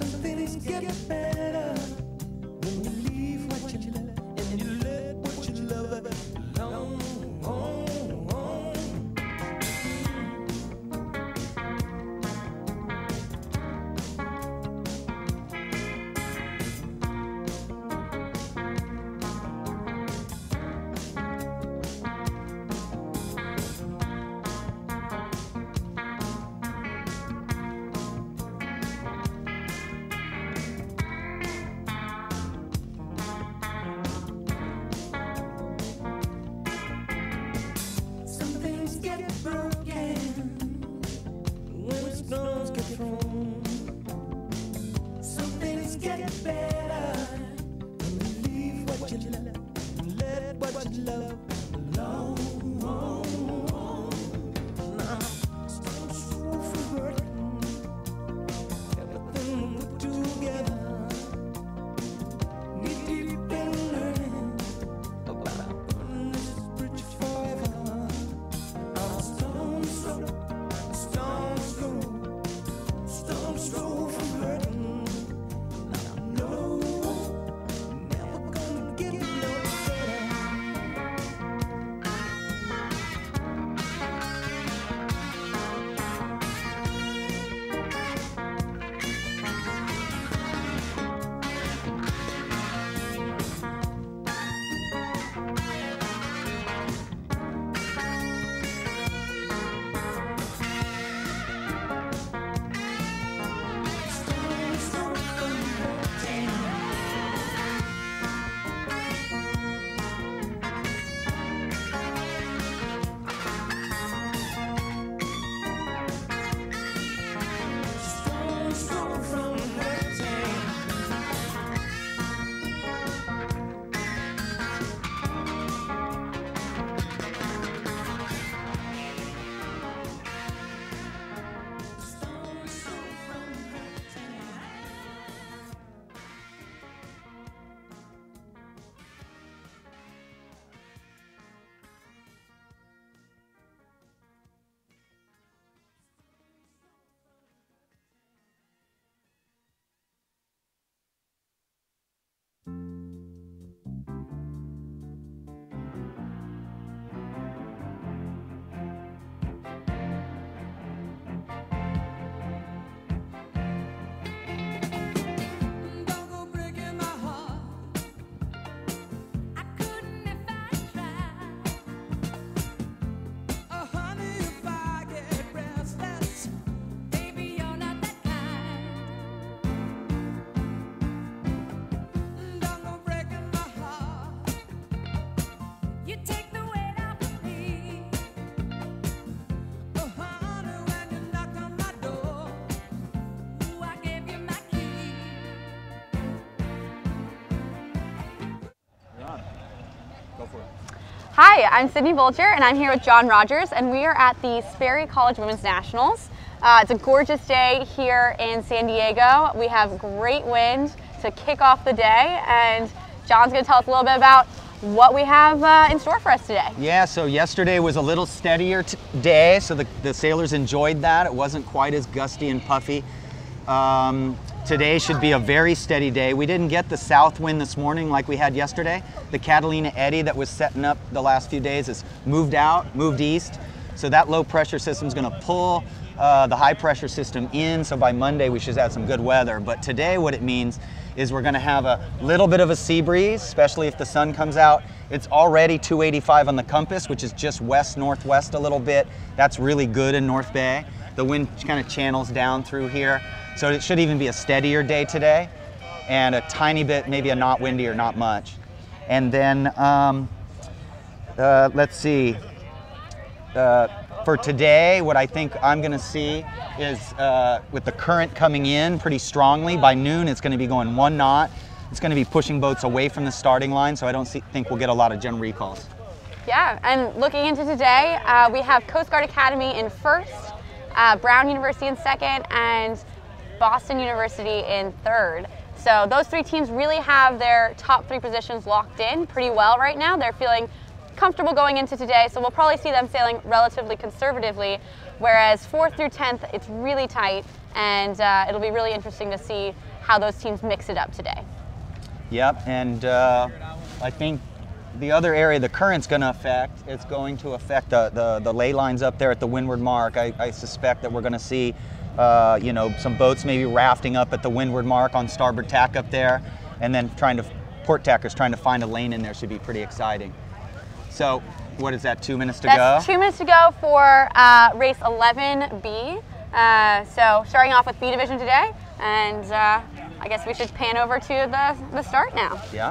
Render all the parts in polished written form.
Hi, I'm Sydney Vulture and I'm here with John Rogers and we are at the Sperry College Women's Nationals. It's a gorgeous day here in San Diego. We have great wind to kick off the day and John's going to tell us a little bit about what we have in store for us today. Yeah, so yesterday was a little steadier day, so the sailors enjoyed that. It wasn't quite as gusty and puffy. Today should be a very steady day. We didn't get the south wind this morning like we had yesterday. The Catalina eddy that was setting up the last few days has moved east. So that low pressure system is going to pull the high pressure system in. So by Monday we should have some good weather. But today what it means is we're going to have a little bit of a sea breeze, especially if the sun comes out. It's already 285 on the compass, which is just west-northwest a little bit. That's really good in North Bay. The wind kind of channels down through here. So it should even be a steadier day today and a tiny bit, maybe a knot windy or not much. And then, let's see, for today, what I think I'm gonna see is with the current coming in pretty strongly, by noon it's gonna be going 1 knot. It's gonna be pushing boats away from the starting line, so I don't think we'll get a lot of general recalls. Yeah, and looking into today, we have Coast Guard Academy in first, Brown University in second, and Boston University in third. So those 3 teams really have their top 3 positions locked in pretty well right now. They're feeling comfortable going into today, so we'll probably see them sailing relatively conservatively whereas 4th through 10th, it's really tight, and it'll be really interesting to see how those teams mix it up today. Yep, and I think the other area the current's going to affect, it's going to affect the ley lines up there at the windward mark. I suspect that we're going to see you know, some boats maybe rafting up at the windward mark on starboard tack up there, and then port tackers trying to find a lane in there should be pretty exciting. So what is that, 2 minutes to go? That's 2 minutes to go for race 11B. So starting off with B division today, and I guess we should pan over to the start now. Yeah.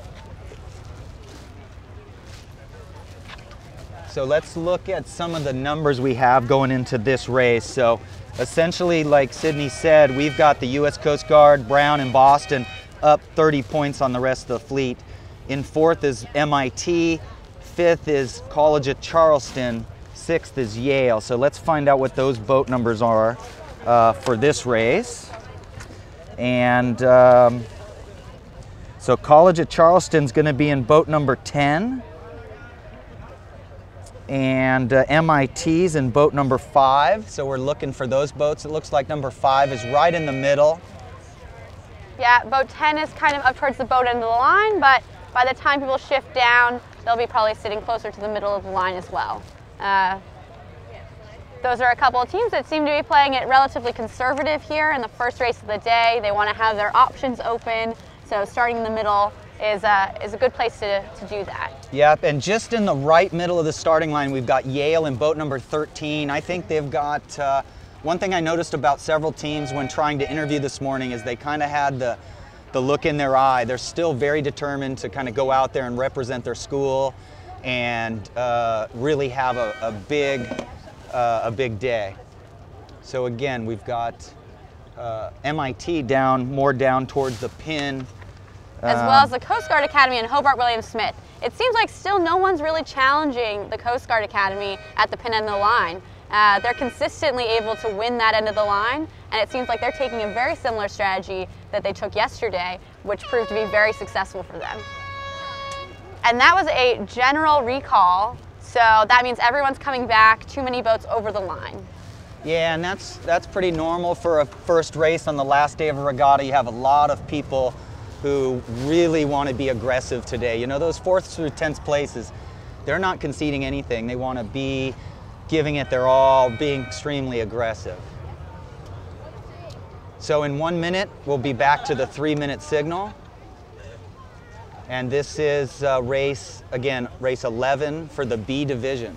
So let's look at some of the numbers we have going into this race. So essentially, like Sydney said, we've got the U.S. Coast Guard, Brown, and Boston up 30 points on the rest of the fleet. In 4th is MIT, 5th is College of Charleston, 6th is Yale. So let's find out what those boat numbers are for this race. And so College of Charleston's going to be in boat number 10. And MIT's in boat number 5, so we're looking for those boats. It looks like number 5 is right in the middle. Yeah, boat 10 is kind of up towards the boat end of the line, but by the time people shift down, they'll be probably sitting closer to the middle of the line as well. Those are a couple of teams that seem to be playing it relatively conservative here in the first race of the day. They want to have their options open, so starting in the middle is a good place to do that. Yep, and just in the right middle of the starting line, we've got Yale in boat number 13. I think they've got, one thing I noticed about several teams when trying to interview this morning is they kind of had the look in their eye. They're still very determined to kind of go out there and represent their school and really have a big day. So again, we've got MIT more down towards the pin. As well as the Coast Guard Academy and Hobart William Smith. It seems like still no one's really challenging the Coast Guard Academy at the pin end of the line. They're consistently able to win that end of the line, and it seems like they're taking a very similar strategy that they took yesterday, which proved to be very successful for them. And that was a general recall, so that means everyone's coming back, too many boats over the line. Yeah, and that's pretty normal for a first race on the last day of a regatta. You have a lot of people who really want to be aggressive today. You know, those 4th through 10th places, they're not conceding anything. They want to be giving it their all, being extremely aggressive. So in 1 minute, we'll be back to the 3-minute signal. And this is race 11 for the B division.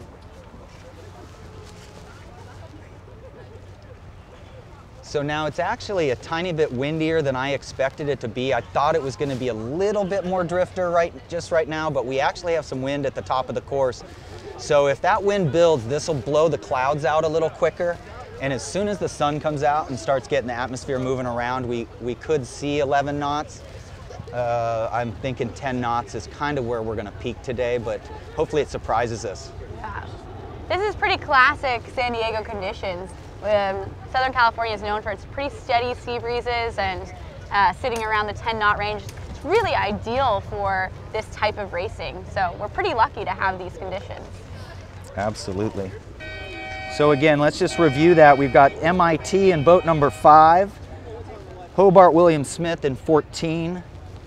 So now it's actually a tiny bit windier than I expected it to be. I thought it was going to be a little bit more drifter just right now, but we actually have some wind at the top of the course. So if that wind builds, this will blow the clouds out a little quicker. And as soon as the sun comes out and starts getting the atmosphere moving around, we could see 11 knots. I'm thinking 10 knots is kind of where we're going to peak today, but hopefully it surprises us. This is pretty classic San Diego conditions. Southern California is known for its pretty steady sea breezes and sitting around the 10-knot range. It's really ideal for this type of racing, so we're pretty lucky to have these conditions. Absolutely. So again, let's just review that. We've got MIT in boat number 5, Hobart William Smith in 14,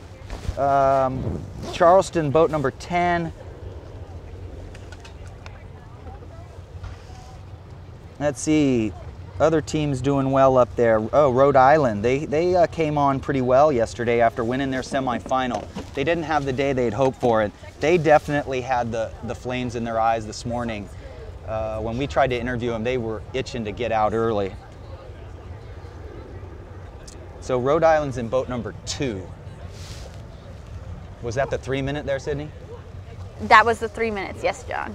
Charleston boat number 10, let's see, other teams doing well up there. Oh, Rhode Island, they came on pretty well yesterday after winning their semifinal. They didn't have the day they'd hoped for it. They definitely had the flames in their eyes this morning. When we tried to interview them, they were itching to get out early. So Rhode Island's in boat number 2. Was that the 3-minute there, Sydney? That was the 3 minutes, yes, John.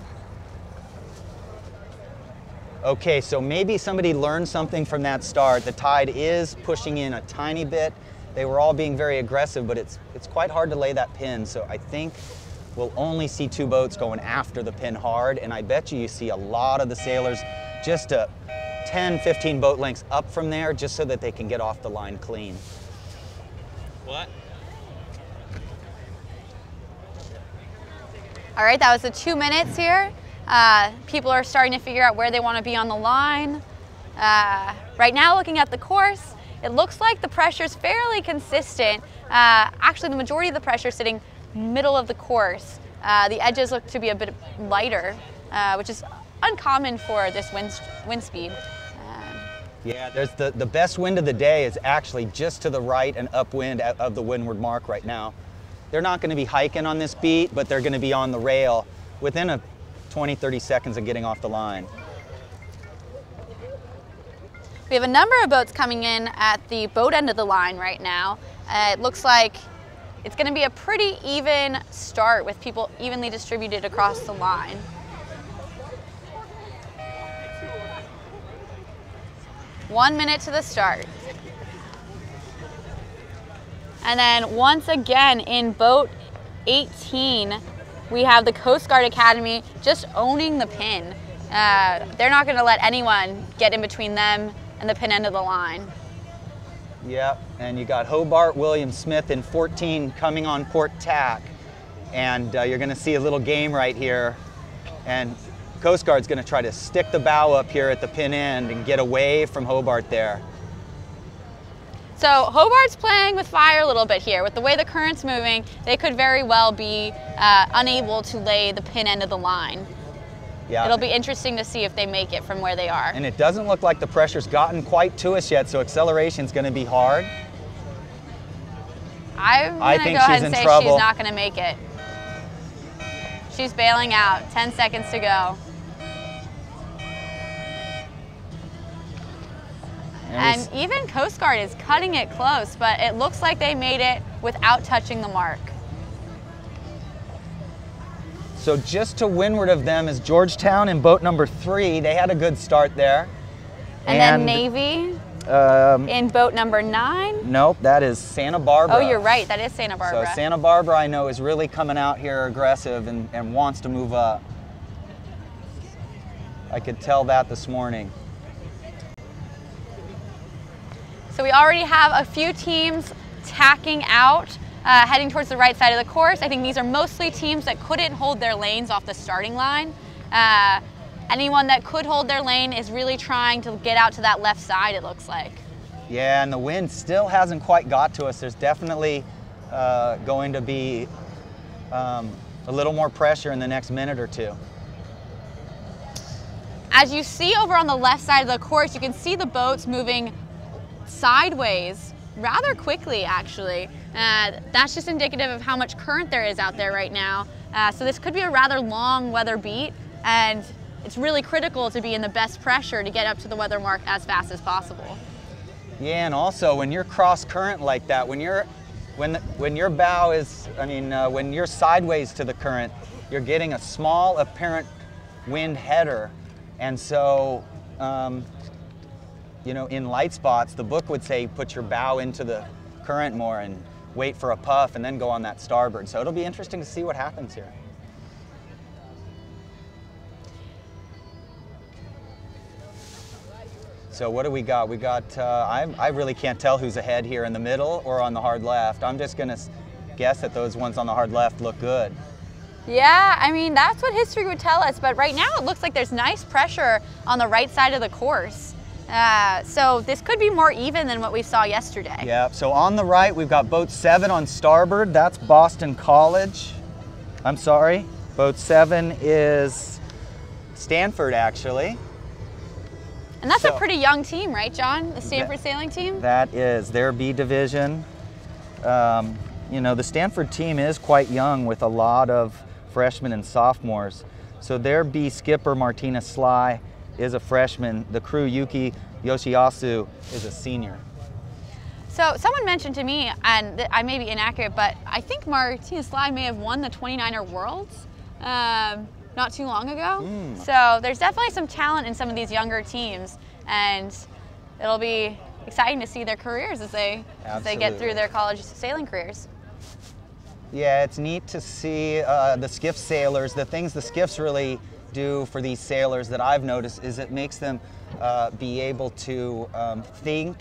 Okay, so maybe somebody learned something from that start. The tide is pushing in a tiny bit. They were all being very aggressive, but it's quite hard to lay that pin. So I think we'll only see 2 boats going after the pin hard, and I bet you see a lot of the sailors just 10, 15 boat lengths up from there just so that they can get off the line clean. What? All right, that was the 2 minutes here. People are starting to figure out where they want to be on the line. Right now, looking at the course, it looks like the pressure is fairly consistent. Actually, the majority of the pressure is sitting middle of the course. The edges look to be a bit lighter, which is uncommon for this wind speed. Yeah, there's the best wind of the day is actually just to the right and upwind of the windward mark right now. They're not going to be hiking on this beat, but they're going to be on the rail within a 20-30 seconds of getting off the line. We have a number of boats coming in at the boat end of the line right now. It looks like it's going to be a pretty even start with people evenly distributed across the line. One minute to the start. And then once again in boat 18, we have the Coast Guard Academy just owning the pin. They're not going to let anyone get in between them and the pin end of the line. Yep, and you got Hobart William Smith in 14 coming on port tack. And you're going to see a little game right here. And Coast Guard's going to try to stick the bow up here at the pin end and get away from Hobart there. So Hobart's playing with fire a little bit here. With the way the current's moving, they could very well be unable to lay the pin end of the line. Yeah. It'll be interesting to see if they make it from where they are. And it doesn't look like the pressure's gotten quite to us yet, so acceleration's going to be hard. I'm going to go ahead and say she's not going to make it. She's bailing out. 10 seconds to go. And even Coast Guard is cutting it close, but it looks like they made it without touching the mark. So just to windward of them is Georgetown in boat number 3. They had a good start there. And then Navy in boat number 9. Nope, that is Santa Barbara. Oh, you're right. That is Santa Barbara. So Santa Barbara, I know, is really coming out here aggressive and wants to move up. I could tell that this morning. So we already have a few teams tacking out, heading towards the right side of the course. I think these are mostly teams that couldn't hold their lanes off the starting line. Anyone that could hold their lane is really trying to get out to that left side, it looks like. Yeah, and the wind still hasn't quite got to us. There's definitely going to be a little more pressure in the next minute or two. As you see over on the left side of the course, you can see the boats moving sideways rather quickly, actually. That's just indicative of how much current there is out there right now. So this could be a rather long weather beat, and it's really critical to be in the best pressure to get up to the weather mark as fast as possible. Yeah, and also when you're cross current like that, when your bow is, when you're sideways to the current, you're getting a small apparent wind header, and so you know, in light spots, the book would say put your bow into the current more and wait for a puff and then go on that starboard. So it'll be interesting to see what happens here. So what do we got? We got, I really can't tell who's ahead here in the middle or on the hard left. I'm just going to guess that those ones on the hard left look good. Yeah, I mean, that's what history would tell us, but right now it looks like there's nice pressure on the right side of the course. So this could be more even than what we saw yesterday. Yeah, so on the right, we've got boat 7 on starboard. That's Boston College. I'm sorry, boat 7 is Stanford, actually. And that's a pretty young team, right, John? The Stanford sailing team? That is their B division. You know, the Stanford team is quite young with a lot of freshmen and sophomores. So their B skipper, Martina Sly, is a freshman. The crew, Yuki Yoshiyasu, is a senior. So someone mentioned to me, and I may be inaccurate, but I think Martina Sly may have won the 29er Worlds not too long ago. So there's definitely some talent in some of these younger teams, and it'll be exciting to see their careers as they get through their college sailing careers. Yeah, it's neat to see the skiff sailors. The things the skiffs really do for these sailors that I've noticed is it makes them be able to think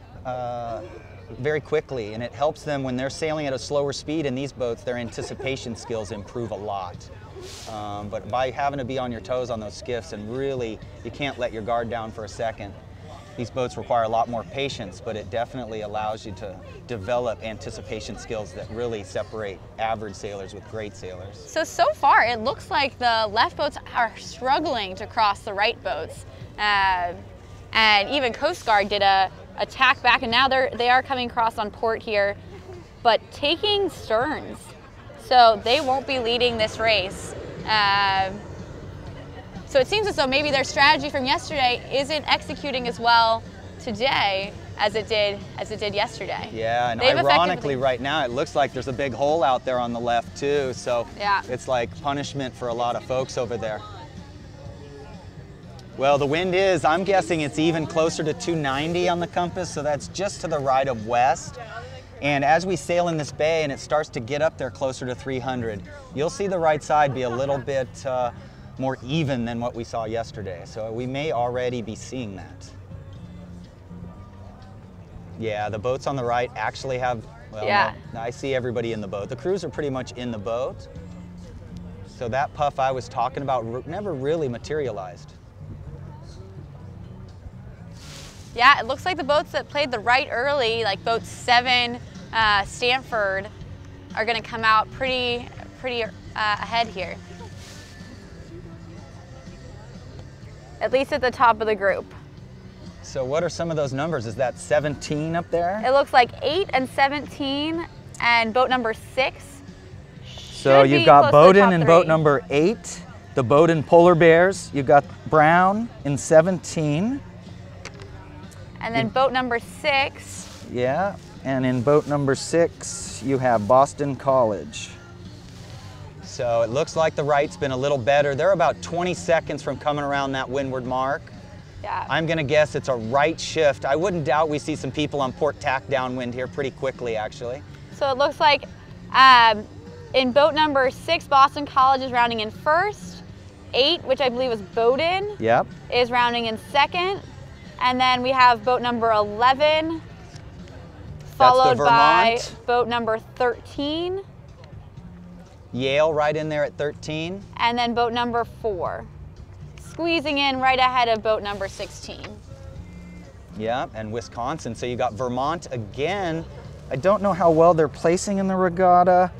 very quickly, and it helps them when they're sailing at a slower speed in these boats. Their anticipation skills improve a lot. But by having to be on your toes on those skiffs and really, you can't let your guard down for a second. These boats require a lot more patience, but it definitely allows you to develop anticipation skills that really separate average sailors with great sailors. So far it looks like the left boats are struggling to cross the right boats. And even Coast Guard did a tack back, and now they are coming across on port here, but taking sterns. So they won't be leading this race. So it seems as though maybe their strategy from yesterday isn't executing as well today as it did yesterday. Yeah, and ironically right now it looks like there's a big hole out there on the left too, so yeah, it's like punishment for a lot of folks over there. Well, the wind is, I'm guessing it's even closer to 290 on the compass, so that's just to the right of west. And as we sail in this bay and it starts to get up there closer to 300, you'll see the right side be a little bit more even than what we saw yesterday. So we may already be seeing that. Yeah, the boats on the right actually have, well, yeah. No, I see everybody in the boat. The crews are pretty much in the boat. So that puff I was talking about never really materialized. Yeah, it looks like the boats that played the right early, like boat 7, Stanford, are gonna come out pretty ahead here. At least at the top of the group. So what are some of those numbers? Is that 17 up there? It looks like 8 and 17, and boat number 6. So you've got Bowdoin in boat number 8, the Bowdoin Polar Bears. You've got Brown in 17. And then boat number 6. Yeah, and in boat number 6, you have Boston College. So it looks like the right's been a little better. They're about 20 seconds from coming around that windward mark. Yeah. I'm gonna guess it's a right shift. I wouldn't doubt we see some people on port tack downwind here pretty quickly, actually. So it looks like in boat number 6, Boston College is rounding in first. 8, which I believe is Bowdoin, yep, is rounding in second. And then we have boat number 11, followed by boat number 13. Yale right in there at 13. And then boat number 4, squeezing in right ahead of boat number 16. Yeah, and Wisconsin. So you got Vermont again. I don't know how well they're placing in the regatta.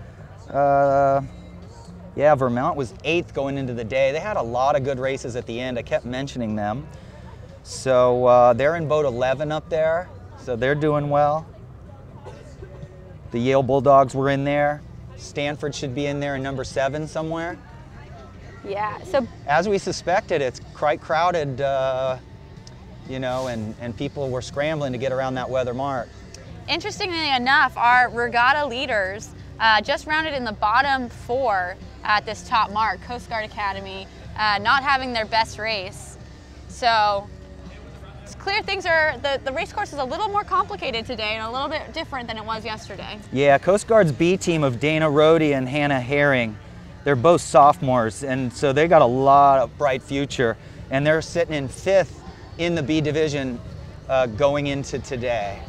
Yeah, Vermont was 8th going into the day. They had a lot of good races at the end. I kept mentioning them. So they're in boat 11 up there. So they're doing well. The Yale Bulldogs were in there. Stanford should be in there in number 7 somewhere. Yeah, so as we suspected, it's quite crowded, you know, and people were scrambling to get around that weather mark. Interestingly enough, our regatta leaders just rounded in the bottom 4 at this top mark, Coast Guard Academy, not having their best race. So it's clear things are, the race course is a little more complicated today and a little bit different than it was yesterday. Yeah, Coast Guard's B team of Dana Rohde and Hannah Herring, they're both sophomores, and so they got a lot of bright future, and they're sitting in 5th in the B division going into today.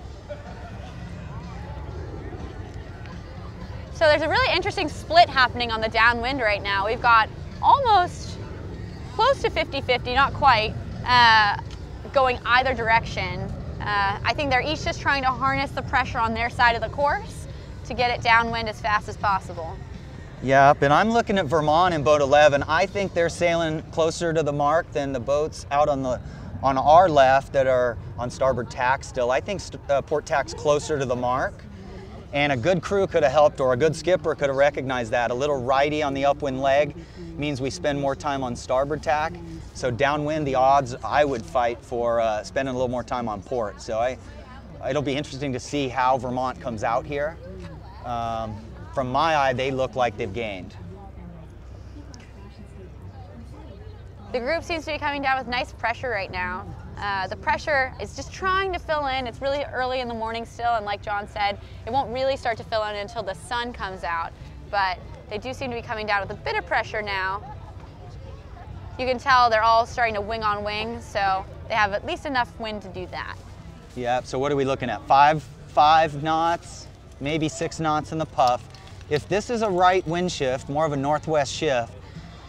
So there's a really interesting split happening on the downwind right now. We've got almost close to 50-50, not quite, going either direction. I think they're each just trying to harness the pressure on their side of the course to get it downwind as fast as possible. Yep, and I'm looking at Vermont in boat 11. I think they're sailing closer to the mark than the boats out on our left that are on starboard tack still. I think port tack's closer to the mark. And a good crew could have helped, or a good skipper could have recognized that. A little righty on the upwind leg means we spend more time on starboard tack. So downwind, the odds I would fight for spending a little more time on port. So it'll be interesting to see how Vermont comes out here. From my eye, they look like they've gained. The group seems to be coming down with nice pressure right now. The pressure is just trying to fill in. It's really early in the morning still, and like John said, it won't really start to fill in until the sun comes out. But they do seem to be coming down with a bit of pressure now. You can tell they're all starting to wing on wing, so they have at least enough wind to do that. Yeah, so what are we looking at? Five knots, maybe 6 knots in the puff. If this is a right wind shift, more of a northwest shift,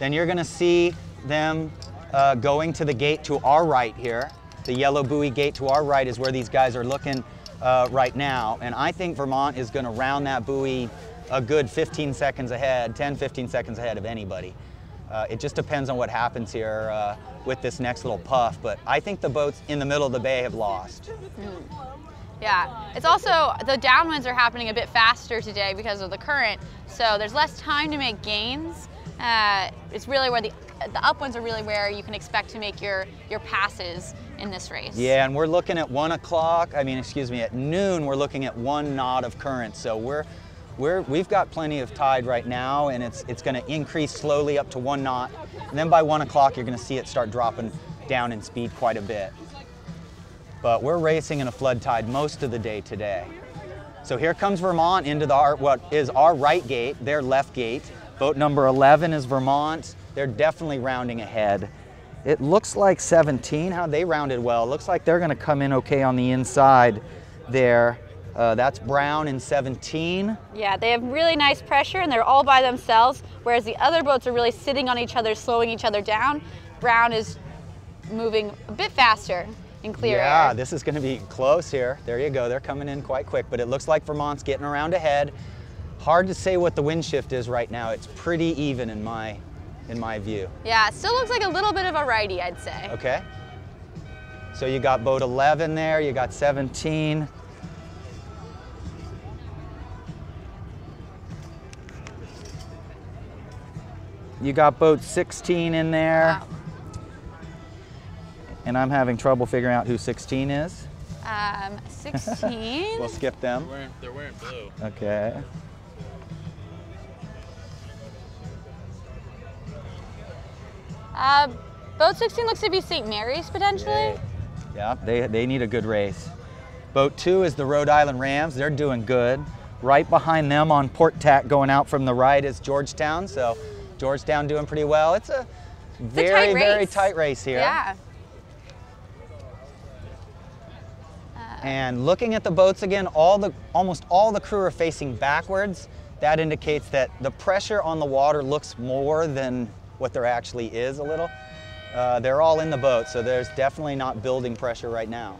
Then you're gonna see them going to the gate to our right here. The yellow buoy gate to our right is where these guys are looking right now. And I think Vermont is gonna round that buoy a good 15 seconds ahead, 10, 15 seconds ahead of anybody. It just depends on what happens here with this next little puff, but I think the boats in the middle of the bay have lost. Yeah, it's also, the downwinds are happening a bit faster today because of the current, so there's less time to make gains. It's really where the upwinds are really where you can expect to make your passes in this race. Yeah, and we're looking at at noon, we're looking at 1 knot of current, so we've got plenty of tide right now, and it's going to increase slowly up to 1 knot, and then by 1 o'clock you're going to see it start dropping down in speed quite a bit. But we're racing in a flood tide most of the day today. So here comes Vermont into what is our right gate, their left gate. Boat number 11 is Vermont. They're definitely rounding ahead. It looks like 17, how they rounded well. It looks like they're going to come in okay on the inside there. That's Brown in 17. Yeah, they have really nice pressure and they're all by themselves, whereas the other boats are really sitting on each other, slowing each other down. Brown is moving a bit faster in clear air. Yeah, this is going to be close here. There you go, they're coming in quite quick, but it looks like Vermont's getting around ahead. Hard to say what the wind shift is right now. It's pretty even in my view. Yeah, it still looks like a little bit of a righty, I'd say. Okay. So you got boat 11 there, you got 17. You got boat 16 in there. Wow. And I'm having trouble figuring out who 16 is. 16. We'll skip them. They're wearing blue. Okay. Boat 16 looks to be St. Mary's potentially. Yeah, they need a good race. Boat 2 is the Rhode Island Rams. They're doing good. Right behind them on port tack going out from the right is Georgetown. So Georgetown doing pretty well. It's a very tight race here. Yeah. And looking at the boats again, almost all the crew are facing backwards. That indicates that the pressure on the water looks more than what there actually is a little. They're all in the boat, so there's definitely not building pressure right now.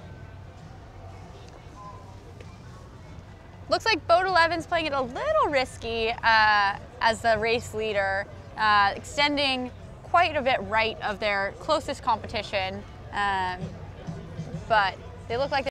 Looks like boat 11's playing it a little risky as the race leader, extending quite a bit right of their closest competition, but they look like